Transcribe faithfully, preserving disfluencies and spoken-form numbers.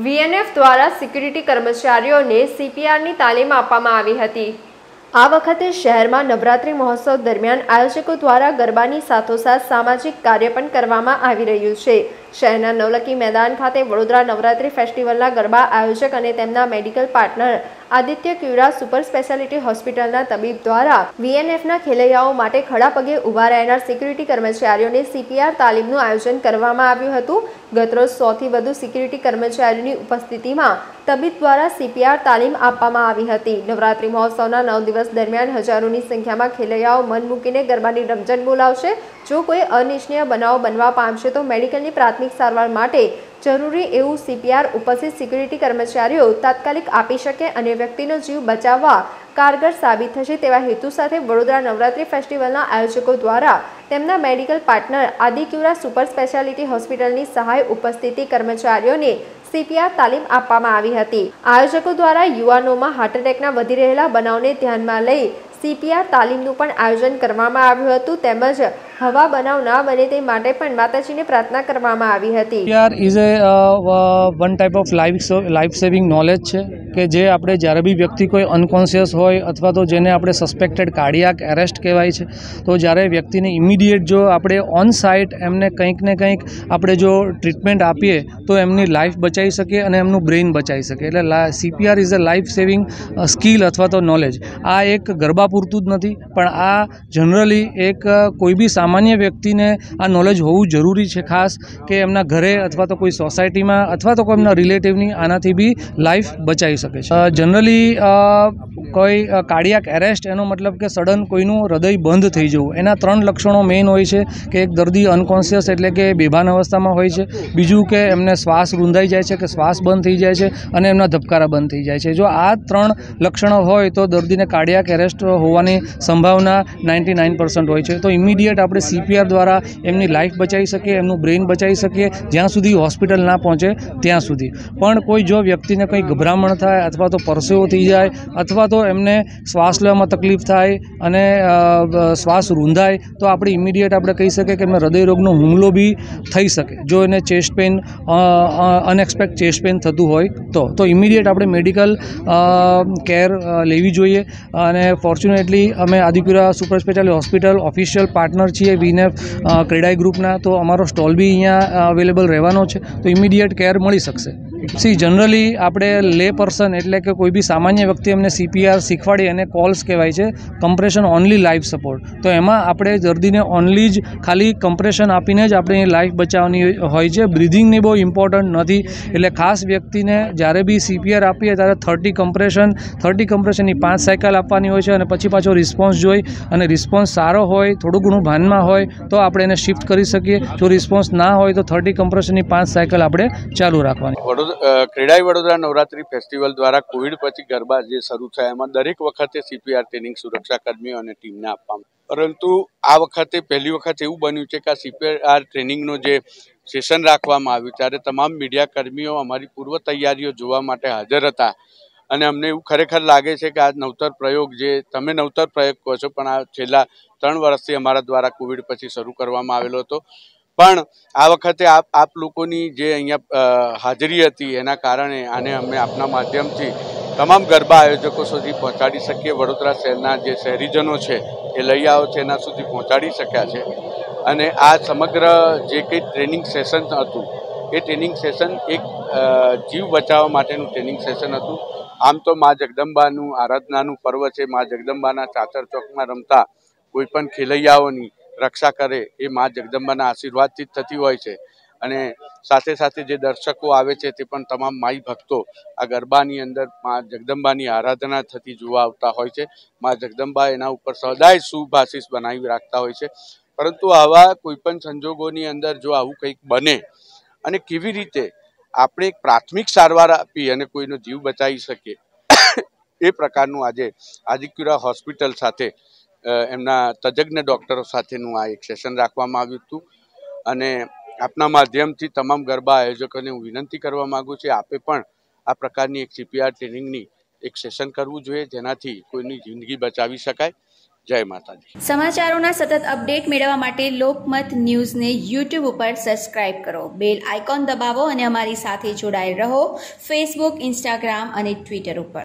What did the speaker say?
વીએનએફ દ્વારા સિક્યુરિટી કર્મચારીઓને સીપીઆરની તાલીમ આપવામાં આવી હતી। આ વખતે શહેરમાં નવરાત્રી મહોત્સવ દરમિયાન આયોજકો દ્વારા ગરબાની સાથોસાથ સામાજિક કાર્ય પણ કરવામાં આવી રહ્યું છે। શહેરના નવલખી મેદાન ખાતે વડોદરા નવરાત્રી ફેસ્ટિવલના ગરબા આયોજક અને તેમના medical partner Aditya Cura super speciality હોસ્પિટલના તબીબ દ્વારા વીએનએફના ખેલૈયાઓ માટે ખડા પગે ઊભા રહેનાર સિક્યુરિટી કર્મચારીઓને સીપીઆર તાલીમનું આયોજન કરવામાં આવ્યું હતું। ગતરોજ સોથી વધુ સિક્યુરિટી કર્મચારીઓની ઉપસ્થિતિમાં તબીબ દ્વારા સીપીઆર તાલીમ આપવામાં આવી હતી। નવરાત્રી મહોત્સવના નવ દિવસ દરમિયાન હજારોની સંખ્યામાં ખેલૈયાઓ મન મૂકીને ગરબાની રમઝટ બોલાવશે। જો કોઈ અનિચ્છનીય બનાવ બનવા પામશે તો મેડિકલની પ્રાથમિક સારવાર માટે જરૂરી એવું સીપીઆર ઉપસ્થિત સિક્યુરિટી કર્મચારીઓ તાત્કાલિક આપી શકે અને વ્યક્તિનો જીવ બચાવવા કારગર સાબિત થશે તેવા હેતુ સાથે વડોદરા નવરાત્રી ફેસ્ટિવલના આયોજકો દ્વારા તેમના medical partner Adicura super speciality હોસ્પિટલની સહાય ઉપસ્થિતિ કર્મચારીઓને સીપીઆર તાલીમ આપવામાં આવી હતી। આયોજકો દ્વારા યુવાનોમાં હાર્ટ એટેકના વધી રહેલા બનાવને ધ્યાનમાં લઈ સીપીઆર તાલીમનું પણ આયોજન કરવામાં આવ્યું હતું તેમજ હવા બનાવ ના બને તે માટે પણ માતાજીને પ્રાર્થના કરવામાં આવી હતી। CPR is a one type of life life saving knowledge છે કે જે આપણે જ્યારે બી વ્યક્તિ કોઈ અનકોન્શિયસ હોય અથવા તો જેને આપણે સસ્પેક્ટેડ કાર્ડિયાક એરેસ્ટ કહેવાય છે તો જ્યારે વ્યક્તિને ઇમિડિયેટ જો આપણે ઓન સાઇટ એમને કંઈક ને કંઈક આપણે જો ટ્રીટમેન્ટ આપીએ તો એમની લાઈફ બચાવી શકીએ અને એમનું બ્રેઇન બચાવી શકીએ। એટલે CPR is a life saving skill અથવા તો નોલેજ। આ એક ગરબા પૂરતું જ નથી પણ આ જનરલી એક કોઈ બી સામાન્ય વ્યક્તિને આ નોલેજ હોવું જરૂરી છે, ખાસ કે એમના ઘરે અથવા તો કોઈ સોસાયટીમાં અથવા તો કોઈ એમના રિલેટિવની આનાથી બી લાઈફ બચાવી શકે છે। જનરલી કોઈ કાર્ડિયાક એરેસ્ટ એનો મતલબ કે સડન કોઈનું હૃદય બંધ થઈ જવું, એના ત્રણ લક્ષણો મેઇન હોય છે કે એક દર્દી અનકોન્શિયસ એટલે કે બેભાન અવસ્થામાં હોય છે, બીજું કે એમને શ્વાસ રૂંધાઈ જાય છે કે શ્વાસ બંધ થઈ જાય છે અને એમના ધબકારા બંધ થઈ જાય છે। જો આ ત્રણ લક્ષણો હોય તો દર્દીને કાર્ડિયાક એરેસ્ટ હોવાની સંભાવના નાઇન્ટી નાઇન પર્સન્ટ હોય છે। તો ઇમિડિયેટ આપણે સીપીઆર દ્વારા એમની લાઈફ બચાવી શકીએ, એમનું બ્રેઇન બચાવી શકીએ જ્યાં સુધી હોસ્પિટલ ના પહોંચે ત્યાં સુધી। પણ કોઈ જો વ્યક્તિને કંઈ ગભરામણ થાય અથવા તો પરસેવો થઈ જાય અથવા તો એમને શ્વાસ લેવામાં તકલીફ થાય અને શ્વાસ રૂંધાય તો આપણે ઇમિડિયેટ આપણે કહી શકીએ કે એમને હૃદયરોગનો હુમલો બી થઈ શકે જો એને chest pain unexpect chest pain થતું હોય તો તો ઇમિડિયેટ આપણે મેડિકલ કેર લેવી જોઈએ। અને ફોર્ચ્યુનેટલી અમે Aadicura super specialty hospital official partner છીએ વીએનએફ ક્રેડાઈ ગ્રુપના, તો અમારો સ્ટોલ બી અહીંયા અવેલેબલ રહેવાનો છે તો ઇમિડિયેટ કેર મળી શકશે। સી જનરલી આપણે લે પર્સન એટલે કે કોઈ બી સામાન્ય વ્યક્તિ એમને સીપીઆર શીખવાડી અને કોલ્સ કહેવાય છે કમ્પ્રેશન ઓનલી લાઈફ સપોર્ટ, તો એમાં આપણે દર્દીને ઓનલી જ ખાલી કમ્પ્રેશન આપીને જ આપણે એ લાઈફ બચાવવાની હોય છે। બ્રિધિંગની બહુ ઇમ્પોર્ટન્ટ નથી, એટલે ખાસ વ્યક્તિને જ્યારે બી સીપીઆર આપીએ ત્યારે થર્ટી કમ્પ્રેશન થર્ટી કમ્પ્રેશનની પાંચ સાયકલ આપવાની હોય છે અને પછી પાછો રિસ્પોન્સ જોઈ અને રિસ્પોન્સ સારો હોય, થોડું ઘણું ભાનમાં હોય તો આપણે એને શિફ્ટ કરી શકીએ। જો રિસ્પોન્સ ના હોય તો થર્ટી કમ્પ્રેશનની પાંચ સાયકલ આપણે ચાલુ રાખવાની। ક્રેડાઈ વડોદરા નવરાત્રી ફેસ્ટિવલ દ્વારા કોવિડ પછી ગરબા જે શરૂ થયા એમાં દરેક વખતે સીપીઆર ટ્રેનિંગ સુરક્ષાકર્મીઓ અને ટીમને આપવામાં, પરંતુ આ વખતે પહેલી વખત એવું બન્યું છે કે આ સીપીઆર ટ્રેનિંગનો જે સેશન રાખવામાં આવ્યું ત્યારે તમામ મીડિયા કર્મીઓ અમારી પૂર્વ તૈયારીઓ જોવા માટે હાજર હતા અને અમને એવું ખરેખર લાગે છે કે આ નવતર પ્રયોગ જે તમે નવતર પ્રયોગ કહો છો પણ આ છેલ્લા ત્રણ વર્ષથી અમારા દ્વારા કોવિડ પછી શરૂ કરવામાં આવેલો હતો, પણ આ વખતે આપ આપ લોકોની જે અહીંયા હાજરી હતી એના કારણે આને અમે આપના માધ્યમથી તમામ ગરબા આયોજકો સુધી પહોંચાડી શકીએ। વડોદરા શહેરના જે શહેરીજનો છે એ લઈ આવો છે એના સુધી પહોંચાડી શક્યા છે અને આ સમગ્ર જે કંઈ ટ્રેનિંગ સેશન હતું એ ટ્રેનિંગ સેશન એક જીવ બચાવવા માટેનું ટ્રેનિંગ સેશન હતું। આમ તો મા જગદંબાનું આરાધનાનું પર્વ છે, મા જગદંબાના ચાચર ચોકમાં રમતા કોઈ પણ ખેલૈયાઓની રક્ષા કરે એ મા જગદંબાના આશીર્વાદથી જ થતી હોય છે અને સાથે સાથે જે દર્શકો આવે છે તે પણ તમામ માઈ ભક્તો આ ગરબાની અંદર મા જગદંબાની આરાધના થતી જોવા આવતા હોય છે। મા જગદંબા એના ઉપર સદાય શુભ આશીષ બનાવી રાખતા હોય છે, પરંતુ આવા કોઈ પણ સંજોગોની અંદર જો આવું કંઈક બને અને કેવી રીતે આપણે એક પ્રાથમિક સારવાર આપી અને કોઈનો જીવ બચાવી શકીએ એ પ્રકારનું આજે આદિક્યુરા હોસ્પિટલ સાથે એમના તજજ્ઞ ડૉક્ટરો સાથેનું આ એક સેશન રાખવામાં આવ્યું હતું અને આપના માધ્યમથી તમામ ગરબા આયોજકોને હું વિનંતી કરવા માગું છું આપે પણ આ પ્રકારની એક સીપીઆર ટ્રેનિંગની એક સેશન કરવું જોઈએ જેનાથી કોઈની જિંદગી બચાવી શકાય। જય માતાજી. સમાચારોના સતત અપડેટ મેળવવા માટે લોકમત ન્યૂઝને યુટ્યુબ ઉપર સબસ્ક્રાઇબ કરો, બેલ આઇકોન દબાવો અને અમારી સાથે જોડાયેલ રહો ફેસબુક, ઇન્સ્ટાગ્રામ અને ટ્વિટર ઉપર.